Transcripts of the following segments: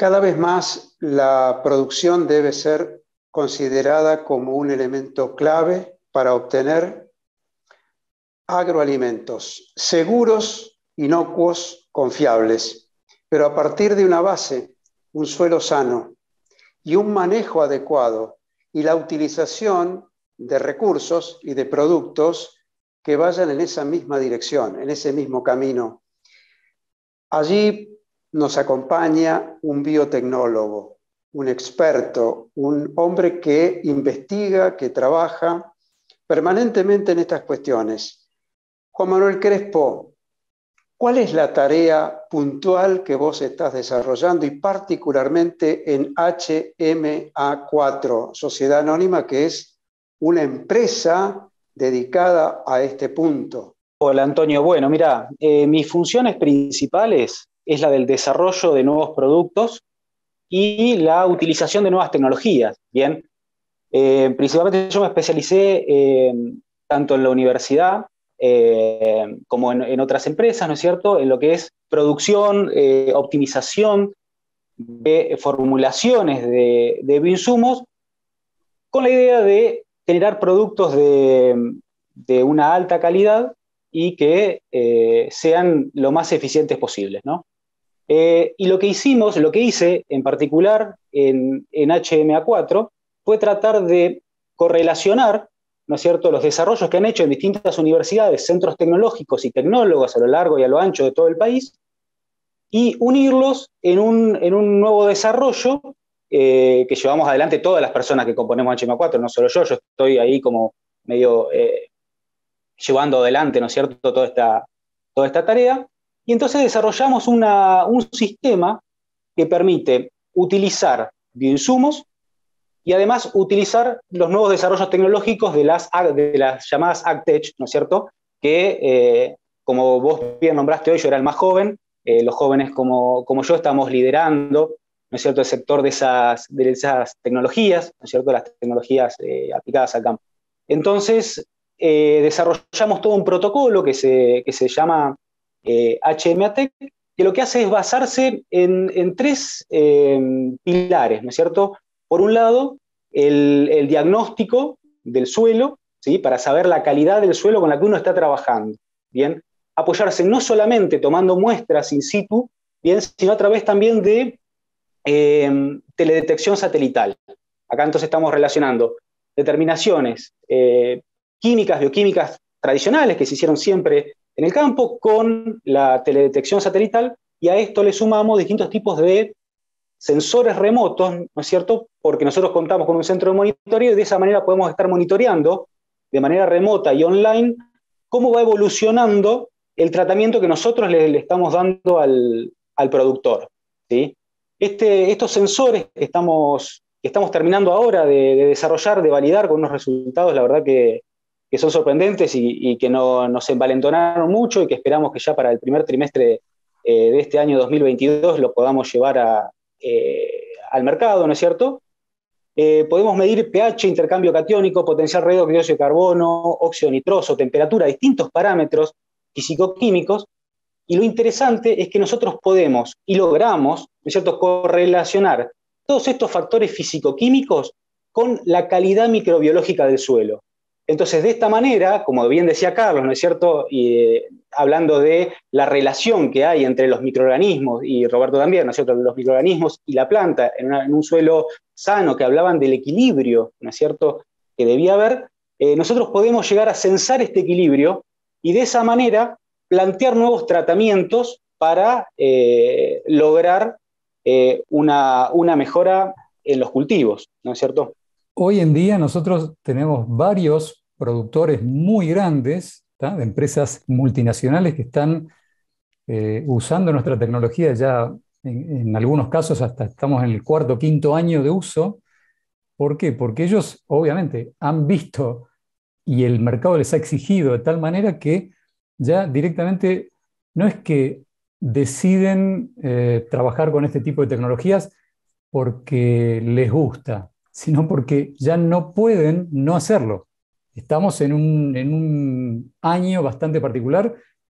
Cada vez más la producción debe ser considerada como un elemento clave para obtener agroalimentos seguros, inocuos, confiables, pero a partir de una base, un suelo sano y un manejo adecuado y la utilización de recursos y de productos que vayan en esa misma dirección, en ese mismo camino. Allí nos acompaña un biotecnólogo, un experto, un hombre que investiga, que trabaja permanentemente en estas cuestiones. Juan Manuel Crespo, ¿cuál es la tarea puntual que vos estás desarrollando y particularmente en HMA4, Sociedad Anónima, que es una empresa dedicada a este punto? Hola Antonio, bueno, mira, mis funciones principales es la del desarrollo de nuevos productos y la utilización de nuevas tecnologías, ¿bien? Principalmente yo me especialicé tanto en la universidad como en otras empresas, ¿no es cierto?, en lo que es producción, optimización de formulaciones de bioinsumos con la idea de generar productos de una alta calidad y que sean lo más eficientes posibles, ¿no? Y lo que hicimos, lo que hice en particular en HMA4 fue tratar de correlacionar, ¿no es cierto?, los desarrollos que han hecho en distintas universidades, centros tecnológicos y tecnólogos a lo largo y a lo ancho de todo el país y unirlos en un nuevo desarrollo que llevamos adelante todas las personas que componemos HMA4, no solo yo estoy ahí como medio llevando adelante, ¿no es cierto?, toda esta tarea. Y entonces desarrollamos un sistema que permite utilizar bioinsumos y además utilizar los nuevos desarrollos tecnológicos de las llamadas AgTech, ¿no es cierto?, que como vos bien nombraste hoy, yo era el más joven, los jóvenes como yo estamos liderando, ¿no es cierto?, el sector de esas tecnologías, ¿no es cierto?, las tecnologías aplicadas al campo. Entonces, desarrollamos todo un protocolo que se llama HMATEC, que lo que hace es basarse en tres pilares, ¿no es cierto? Por un lado, el diagnóstico del suelo, ¿sí?, para saber la calidad del suelo con la que uno está trabajando, ¿bien? Apoyarse no solamente tomando muestras in situ, ¿bien?, sino a través también de teledetección satelital. Acá entonces estamos relacionando determinaciones químicas, bioquímicas tradicionales que se hicieron siempre en el campo con la teledetección satelital, y a esto le sumamos distintos tipos de sensores remotos, ¿no es cierto?, porque nosotros contamos con un centro de monitoreo y de esa manera podemos estar monitoreando de manera remota y online cómo va evolucionando el tratamiento que nosotros le estamos dando al productor, ¿sí? Estos sensores que estamos terminando ahora de desarrollar, de validar con unos resultados, la verdad que son sorprendentes y que nos envalentonaron mucho y que esperamos que ya para el primer trimestre de este año 2022 lo podamos llevar al mercado, ¿no es cierto? Podemos medir pH, intercambio catiónico, potencial redox, dióxido de carbono, óxido nitroso, temperatura, distintos parámetros físico-químicos. Y lo interesante es que nosotros podemos y logramos, ¿no es cierto?, correlacionar todos estos factores físico-químicos con la calidad microbiológica del suelo. Entonces, de esta manera, como bien decía Carlos, ¿no es cierto?, y hablando de la relación que hay entre los microorganismos, y Roberto también, ¿no es cierto?, los microorganismos y la planta en un suelo sano, que hablaban del equilibrio, ¿no es cierto?, que debía haber, nosotros podemos llegar a censar este equilibrio y de esa manera plantear nuevos tratamientos para lograr una mejora en los cultivos, ¿no es cierto? Hoy en día nosotros tenemos varios productores muy grandes, ¿tá?, de empresas multinacionales que están usando nuestra tecnología ya en algunos casos hasta estamos en el cuarto o quinto año de uso. ¿Por qué? Porque ellos obviamente han visto y el mercado les ha exigido de tal manera que ya directamente no es que deciden trabajar con este tipo de tecnologías porque les gusta, sino porque ya no pueden no hacerlo. Estamos en un año bastante particular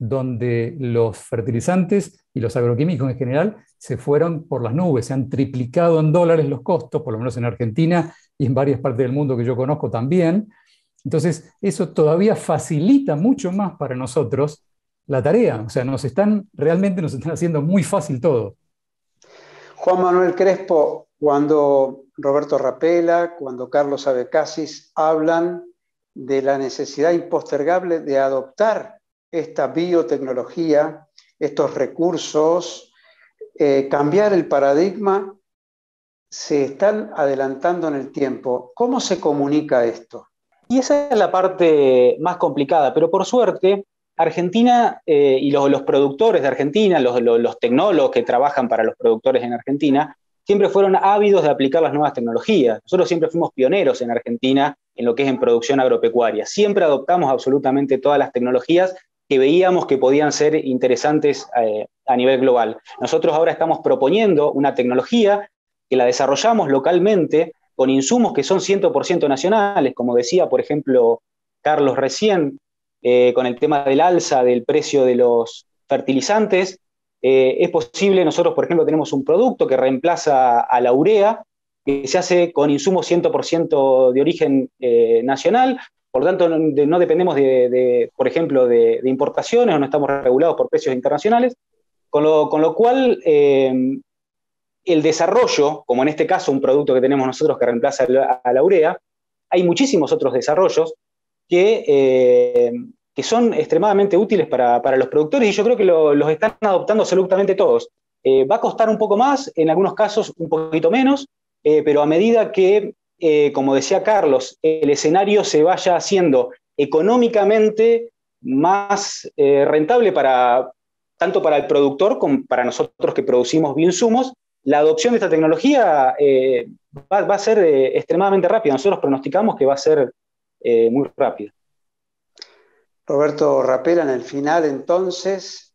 donde los fertilizantes y los agroquímicos en general se fueron por las nubes, se han triplicado en dólares los costos, por lo menos en Argentina y en varias partes del mundo que yo conozco también. Entonces, eso todavía facilita mucho más para nosotros la tarea. O sea, realmente nos están haciendo muy fácil todo. Juan Manuel Crespo, cuando Roberto Rapella, cuando Carlos Abecasis hablan de la necesidad impostergable de adoptar esta biotecnología, estos recursos, cambiar el paradigma, se están adelantando en el tiempo. ¿Cómo se comunica esto? Y esa es la parte más complicada, pero por suerte Argentina y los productores de Argentina, los tecnólogos que trabajan para los productores en Argentina, siempre fueron ávidos de aplicar las nuevas tecnologías. Nosotros siempre fuimos pioneros en Argentina en lo que es en producción agropecuaria. Siempre adoptamos absolutamente todas las tecnologías que veíamos que podían ser interesantes a nivel global. Nosotros ahora estamos proponiendo una tecnología que la desarrollamos localmente con insumos que son 100% nacionales, como decía, por ejemplo, Carlos recién, con el tema del alza del precio de los fertilizantes. Es posible, nosotros, por ejemplo, tenemos un producto que reemplaza a la urea, que se hace con insumos 100% de origen nacional, por lo tanto no dependemos, por ejemplo, de importaciones o no estamos regulados por precios internacionales, con lo cual el desarrollo, como en este caso un producto que tenemos nosotros que reemplaza a la urea, hay muchísimos otros desarrollos que son extremadamente útiles para los productores y yo creo que los están adoptando absolutamente todos. Va a costar un poco más, en algunos casos un poquito menos, pero a medida que, como decía Carlos, el escenario se vaya haciendo económicamente más rentable tanto para el productor como para nosotros que producimos bioinsumos, la adopción de esta tecnología va a ser extremadamente rápida. Nosotros pronosticamos que va a ser muy rápida. Roberto Rapella, en el final, entonces,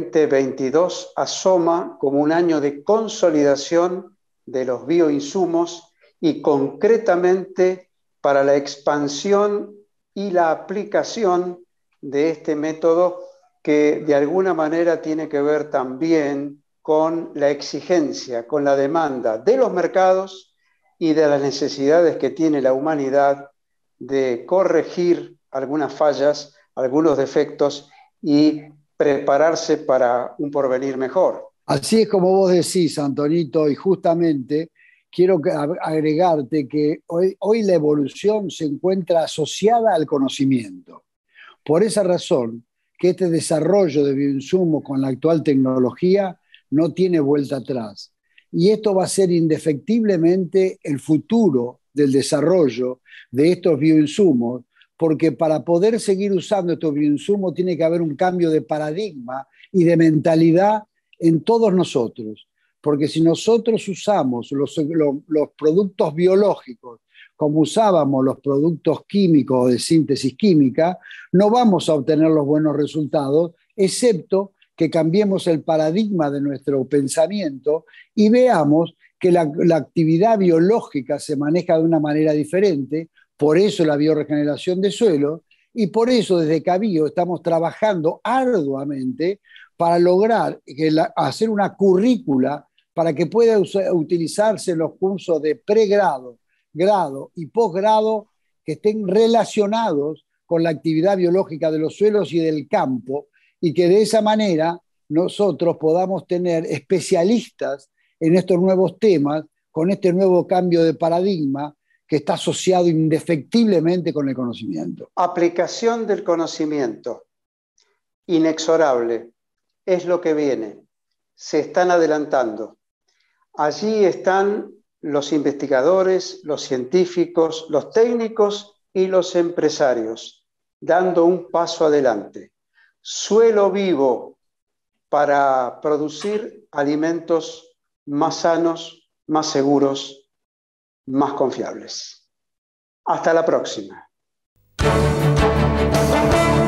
2022 asoma como un año de consolidación de los bioinsumos y concretamente para la expansión y la aplicación de este método que de alguna manera tiene que ver también con la exigencia, con la demanda de los mercados y de las necesidades que tiene la humanidad de corregir algunas fallas, algunos defectos y prepararse para un porvenir mejor. Así es como vos decís, Antonito, y justamente quiero agregarte que hoy la evolución se encuentra asociada al conocimiento. Por esa razón, que este desarrollo de bioinsumos con la actual tecnología no tiene vuelta atrás. Y esto va a ser indefectiblemente el futuro del desarrollo de estos bioinsumos, porque para poder seguir usando estos bioinsumos tiene que haber un cambio de paradigma y de mentalidad en todos nosotros. Porque si nosotros usamos los productos biológicos como usábamos los productos químicos de síntesis química, no vamos a obtener los buenos resultados, excepto que cambiemos el paradigma de nuestro pensamiento y veamos que la actividad biológica se maneja de una manera diferente, por eso la bioregeneración de suelo, y por eso desde Cabio estamos trabajando arduamente para lograr hacer una currícula para que pueda utilizarse en los cursos de pregrado, grado y posgrado que estén relacionados con la actividad biológica de los suelos y del campo, y que de esa manera nosotros podamos tener especialistas en estos nuevos temas, con este nuevo cambio de paradigma que está asociado indefectiblemente con el conocimiento. Aplicación del conocimiento, inexorable, es lo que viene. Se están adelantando. Allí están los investigadores, los científicos, los técnicos y los empresarios, dando un paso adelante. Suelo vivo para producir alimentos más sanos, más seguros, más confiables. Hasta la próxima.